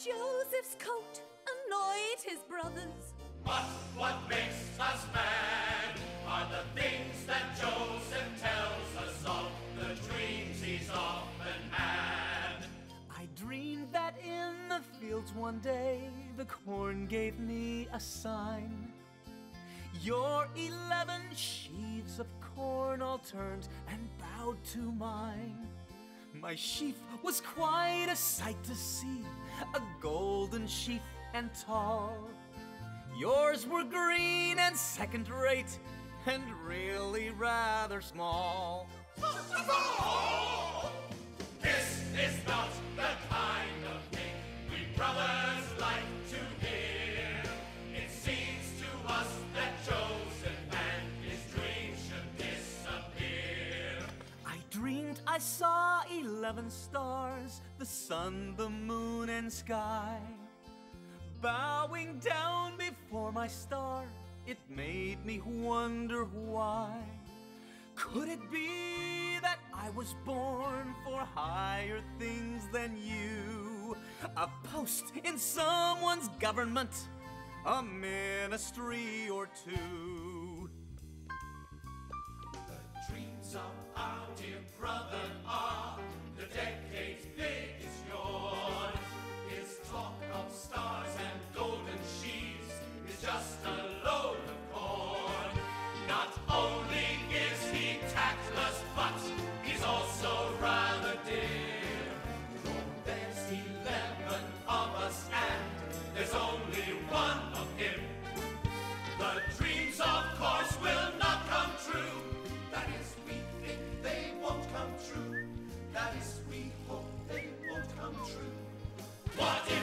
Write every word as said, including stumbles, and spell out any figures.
Joseph's coat annoyed his brothers. But what makes us mad are the things that Joseph tells us of, the dreams he's often had. I dreamed that in the fields one day the corn gave me a sign. Your eleven sheaves of corn all turned and bowed to mine. My sheaf was quite a sight to see, a golden sheaf and tall. Yours were green and second-rate, and really rather small. This is not the kind of thing we brothers like to hear. It seems to us that Joseph and his dreams should disappear. I dreamed I saw eleven stars, the sun, the moon, and sky. Bowing down before my star, it made me wonder why. Could it be that I was born for higher things than you? A post in someone's government, a ministry or two. The dreams of our dear brother are the decades big as yours. His talk of stars and golden sheaves is just a load of corn. Not only is he tactless, but he's also rather dim. For there's eleven of us and there's only one of him. The dreams, of course, will not come true. That is, we think they won't come true. That is, we hope they won't come true. What if